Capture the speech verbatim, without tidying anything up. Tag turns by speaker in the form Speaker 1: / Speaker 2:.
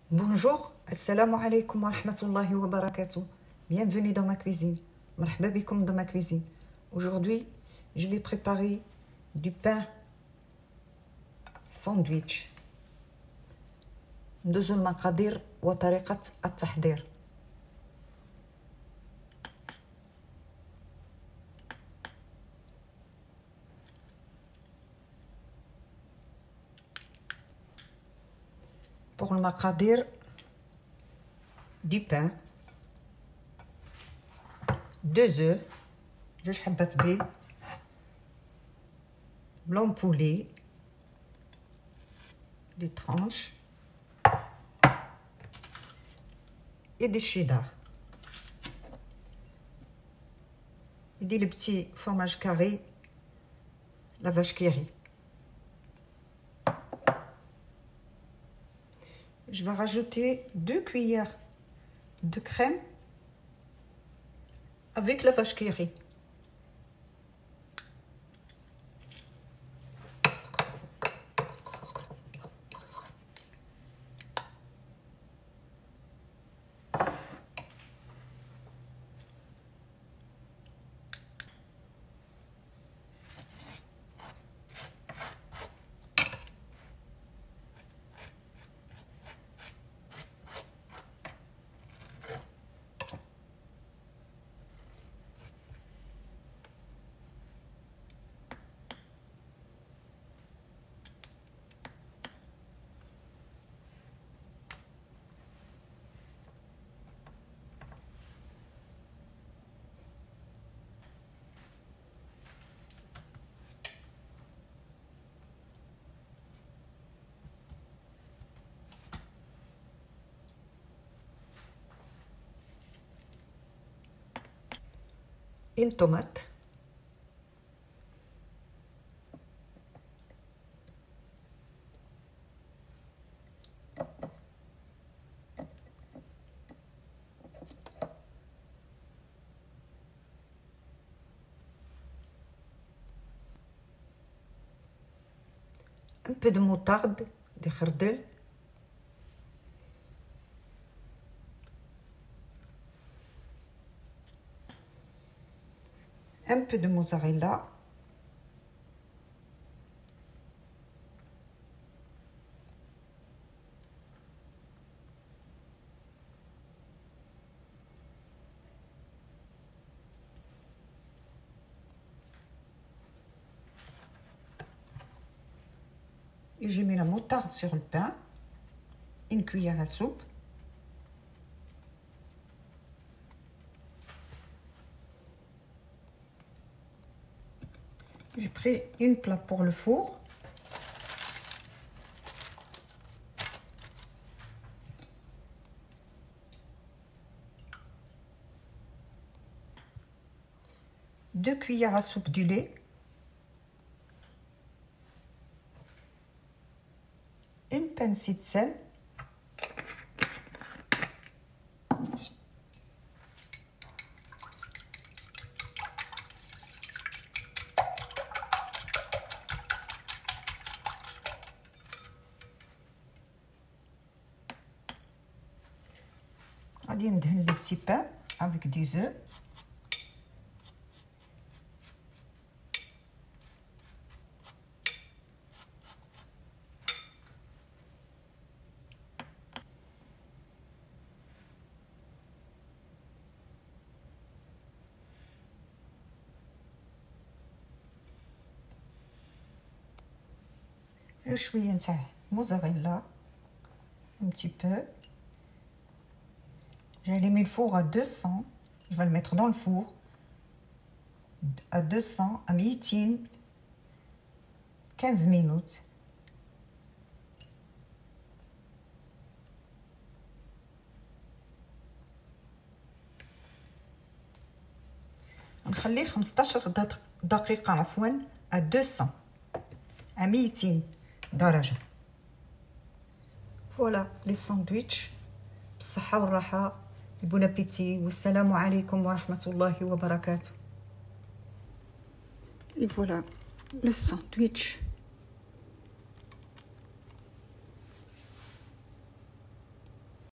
Speaker 1: Bonjour, assalamu alaikum wa rahmatullahi wa barakatuh. Bienvenue dans ma cuisine. Marhaba bikoum dans ma cuisine. Aujourd'hui, je vais préparer du pain sandwich. ندوزو المقادير وطريقة التحضير. Pour le maqadir du pain, deux œufs, جوج حبات بيض, blanc poulet, des tranches et des cheddar. Et des le petit fromage carré, la vache qui rit. Je vais rajouter deux cuillères de crème avec la vache qui rit. Une tomate, un peu de moutarde, de khardel, un peu de mozzarella, et j'ai mis la moutarde sur le pain, une cuillère à soupe. J'ai pris une plaque pour le four. Deux cuillères à soupe du lait. Une pincée de sel. غادي ندهن لي بتي بان avec des œufs. شويه نتاع موزاريلا un petit peu. J'ai allumé le four à deux cents. Je vais le mettre dans le four à deux cents à ميتين quinze minutes. نخليه خمسطاش دقيقة عفوا à deux cents à ميتين درجة. Voilà les sandwichs بالصحة والراحة. بون ابيتي والسلام عليكم ورحمة الله وبركاته. Et voilà le sandwich.